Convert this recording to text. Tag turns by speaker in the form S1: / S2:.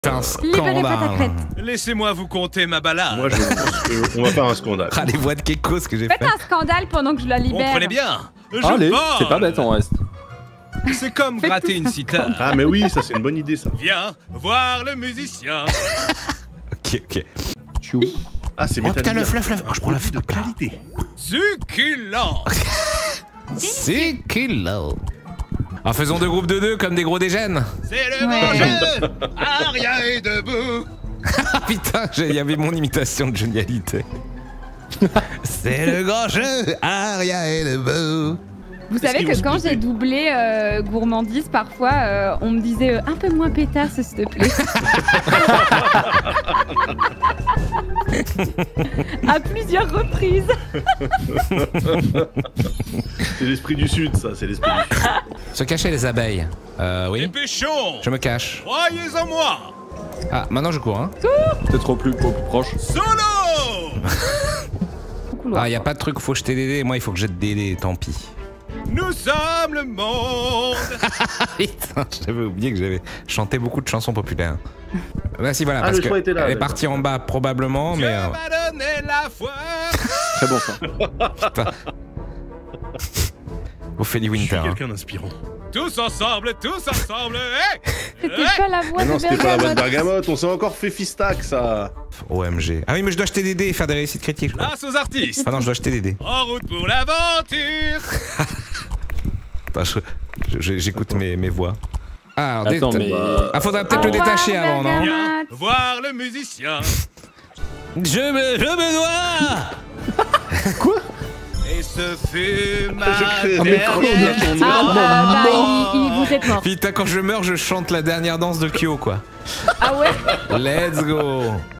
S1: Un
S2: Libérez pas ta
S1: scandale.
S2: crête.
S3: Laissez-moi vous conter ma balade.
S4: Moi, je pense qu'on va faire un scandale.
S1: Ah, les voix de Kekos que j'ai
S2: Faites
S1: fait.
S2: un scandale pendant que je la libère.
S3: Comprenez bien. Je
S5: Allez,
S3: vole.
S5: c'est pas bête en reste.
S3: C'est comme
S2: Faites
S3: gratter
S2: tous
S3: une
S2: un
S3: cithare.
S4: Ah, mais oui, ça, c'est une bonne idée, ça.
S3: Viens voir le musicien.
S1: Ok, ok.
S5: Tchou.
S4: Ah, c'est
S1: Oh putain,
S4: Metallica.
S1: le fluff. Oh, je prends la
S4: de qualité.
S3: Succulent.
S1: C'est kilo. En faisons deux groupes de deux comme des gros dégènes.
S3: C'est le
S2: Ouais.
S3: bon jeu. Aria est debout.
S1: Ah putain, il y avait mon imitation de génialité. C'est le grand jeu, Aria est debout.
S2: Vous savez
S4: qu'ils vont
S2: que
S4: se
S2: quand
S4: buter
S2: j'ai doublé Gourmandise, parfois, on me disait un peu moins pétard, s'il te plaît. À plusieurs reprises.
S4: C'est l'esprit du Sud, ça, c'est l'esprit du Sud.
S1: Se cacher les abeilles. Oui.
S3: Dépêchons.
S1: Je me cache.
S3: Croyez en moi.
S1: Ah, maintenant je cours, hein.
S5: Peut-être au plus proche.
S3: Solo.
S2: Au couloir.
S1: Ah, y a pas de truc, faut jeter des dés. Moi, il faut que je jette des dés, tant pis.
S3: Nous sommes le monde.
S1: Putain, j'avais oublié que j'avais chanté beaucoup de chansons populaires. Bah si, voilà,
S4: Ah,
S1: parce
S4: le choix était là,
S1: elle est
S4: d'accord.
S1: partie en bas probablement,
S3: Dieu
S1: mais...
S3: m'a donné la foi.
S5: Très bon ça.
S1: putain. Ophélie
S4: Je suis
S1: Winter. hein.
S4: quelqu'un d'inspirant.
S3: Tous ensemble, hey.
S2: C'était pas la voix
S4: Mais non,
S2: de
S4: c'était pas la bonne
S2: Bergamote.
S4: bergamote, on s'est encore fait fistac, ça.
S1: OMG. Ah oui, mais je dois acheter des dés et faire des réussites critiques, je crois.
S3: Place aux artistes.
S1: Ah non, je dois acheter des dés.
S3: En route pour l'aventure.
S1: Attends, j'écoute mes voix. Ah, alors,
S5: Attends, mais.
S1: Ah, faudrait peut-être
S2: Au
S1: le détacher
S2: revoir,
S1: avant, non
S2: Bergamote.
S3: Viens voir le musicien.
S1: Je me dois.
S3: Et ce fut ma
S4: Je crée des
S3: dernière
S4: chronos dans ton
S2: Ah
S4: nom.
S2: bah, vous êtes mort.
S1: Putain, quand je meurs, je chante la dernière danse de Kyo, quoi.
S2: Ah ouais?
S1: Let's go.